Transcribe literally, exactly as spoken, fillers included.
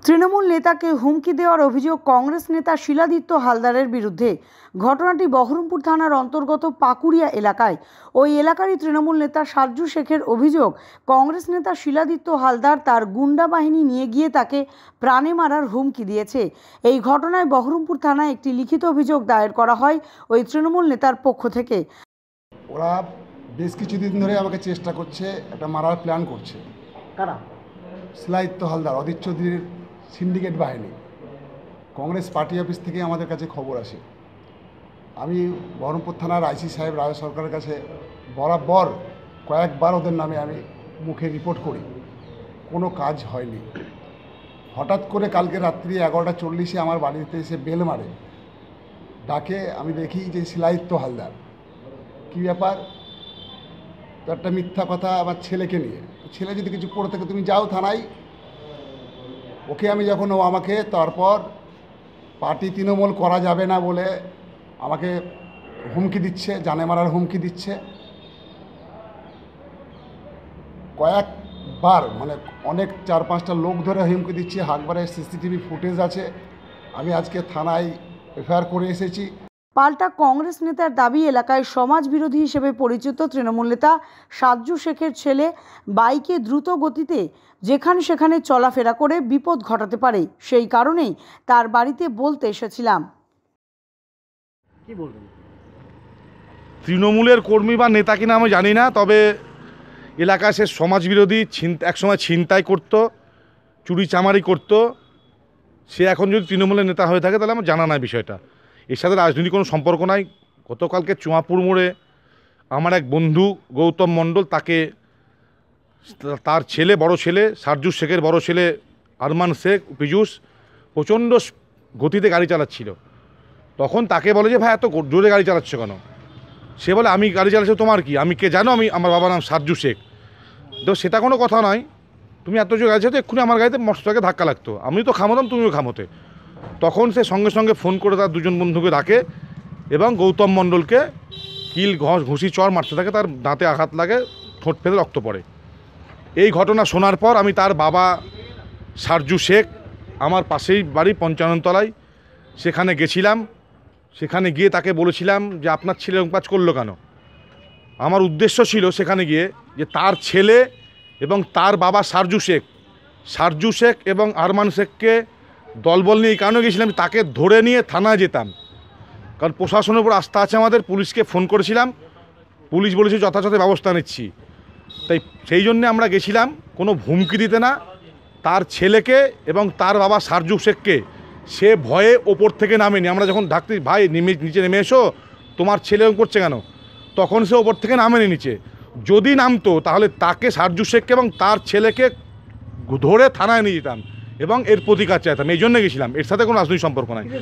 তৃণমূল নেতাকে হুমকি দেওয়ার অভিযোগ কংগ্রেস নেতা শিলাদিত্য হালদারের বিরুদ্ধে। ঘটনাটি বহরমপুর থানার অন্তর্গত পাকুড়িয়া এলাকায়। ওই এলাকারই তৃণমূল নেতা সাজ্জু শেখের অভিযোগ, কংগ্রেস নেতা শিলাদিত্য হালদার তার গুন্ডা বাহিনী নিয়ে গিয়ে তাকে প্রাণে মারার হুমকি দিয়েছে। এই ঘটনায় বহরমপুর থানায় একটি লিখিত অভিযোগ দায়ের করা হয় ওই তৃণমূল নেতার পক্ষ থেকে। ওরা বেশ কিছুদিন ধরে আমাকে চেষ্টা করছে, একটা মারার প্ল্যান করছে। কারা? শিলাদিত্য হালদার, অদিত চৌধুরীর সিন্ডিকেট বাহিনী। কংগ্রেস পার্টি অফিস থেকে আমাদের কাছে খবর আসে। আমি বহরমপুর থানার আইসি সাহেব রায় সরকারের কাছে বরাবর কয়েকবার ওদের নামে আমি মুখে রিপোর্ট করি, কোনো কাজ হয়নি। হঠাৎ করে কালকে রাত্রি এগারোটা চল্লিশে আমার বাড়িতে এসে বেল মারে, ডাকে। আমি দেখি যে শিলাদিত্য হালদার। কী ব্যাপার? তো একটা মিথ্যা কথা আমার ছেলেকে নিয়ে। ছেলে যদি কিছু করে থাকে তুমি যাও থানায়। ওকে আমি যখন ও আমাকে তারপর পার্টি তৃণমূল করা যাবে না বলে আমাকে হুমকি দিচ্ছে, জানে মারার হুমকি দিচ্ছে। কয়েকবার মানে অনেক চার পাঁচটা লোক ধরে হুমকি দিচ্ছে। হাকবারের সিসিটিভি ফুটেজ আছে। আমি আজকে থানায় এফআইআর করে এসেছি। পাল্টা কংগ্রেস নেতার দাবি, এলাকায় সমাজ বিরোধী হিসেবে পরিচিত তৃণমূল নেতা সাজ্জু শেখের ছেলে বাইকে দ্রুত গতিতে যেখানে সেখানে চলাফেরা করে বিপদ ঘটাতে পারে, সেই কারণেই তার বাড়িতে বলতে এসেছিলাম। কি বলবেন? তৃণমূলের কর্মী বা নেতা কিনা আমি জানি না, তবে এলাকায় সে সমাজ বিরোধী, একসময় ছিনতাই করতো, চুরি চামারি করতো। সে এখন যদি তৃণমূলের নেতা হয়ে থাকে তাহলে আমার জানা নাই বিষয়টা। এর সাথে রাজনৈতিক কোনো সম্পর্ক নাই। গতকালকে চুয়াপুর মোড়ে আমার এক বন্ধু গৌতম মণ্ডল, তাকে তার ছেলে বড় ছেলে সাজ্জু শেখের বড় ছেলে আরমান শেখ পীযূষ প্রচণ্ড গতিতে গাড়ি চালাচ্ছিল। তখন তাকে বলে যে ভাই এত জোরে গাড়ি চালাচ্ছ কেন? সে বলে আমি গাড়ি চালাচ্ছি, তোমার কি? আমি কে জানো? আমি আমার বাবার নাম সাজ্জু শেখ। তো সেটা কোনো কথা নয়, তুমি এত জোরে গাড়ি চালাচ্ছ, এক্ষুনি আমার গাড়িতে মোটরসাইকেলে ধাক্কা লাগতো, আমি তো খামতাম, তুমিও খামতে। তখন সে সঙ্গে সঙ্গে ফোন করে তার দুজন বন্ধুকে ডাকে এবং গৌতম মণ্ডলকে কিল ঘষ ঘুষি চর মারতে থাকে। তার দাঁতে আঘাত লাগে, ঠোঁট ফেলে রক্ত পড়ে। এই ঘটনা শোনার পর আমি তার বাবা সাজ্জু শেখ, আমার পাশেই বাড়ি পঞ্চাননতলায়, সেখানে গেছিলাম। সেখানে গিয়ে তাকে বলেছিলাম যে আপনার ছেলে এরকম কাজ করলো কেন? আমার উদ্দেশ্য ছিল সেখানে গিয়ে যে তার ছেলে এবং তার বাবা সাজ্জু শেখ সাজ্জু শেখ এবং আরমান শেখকে দলবল নিয়ে এই কারণে গেছিলাম, তাকে ধরে নিয়ে থানায় যেতাম। কারণ প্রশাসনের উপর আস্থা আছে আমাদের। পুলিশকে ফোন করেছিলাম, পুলিশ বলেছে যথাযথ ব্যবস্থা নিচ্ছি। তাই সেই জন্যে আমরা গেছিলাম, কোনো হুমকি দিতে না। তার ছেলেকে এবং তার বাবা সাজ্জু শেখকে সে ভয়ে ওপর থেকে নামেনি। আমরা যখন ডাকতে, ভাই নেমে নিচে নেমে এসো, তোমার ছেলে এরকম করছে কেন, তখন সে ওপর থেকে নামেনি নিচে। যদি নামতো তাহলে তাকে সাজ্জু শেখকে এবং তার ছেলেকে ধরে থানায় নিয়ে যেতাম এবং এর প্রতিকার চাইতাম। এই জন্য গেছিলাম, এর সাথে কোনো রাজনৈতিক সম্পর্ক নাই।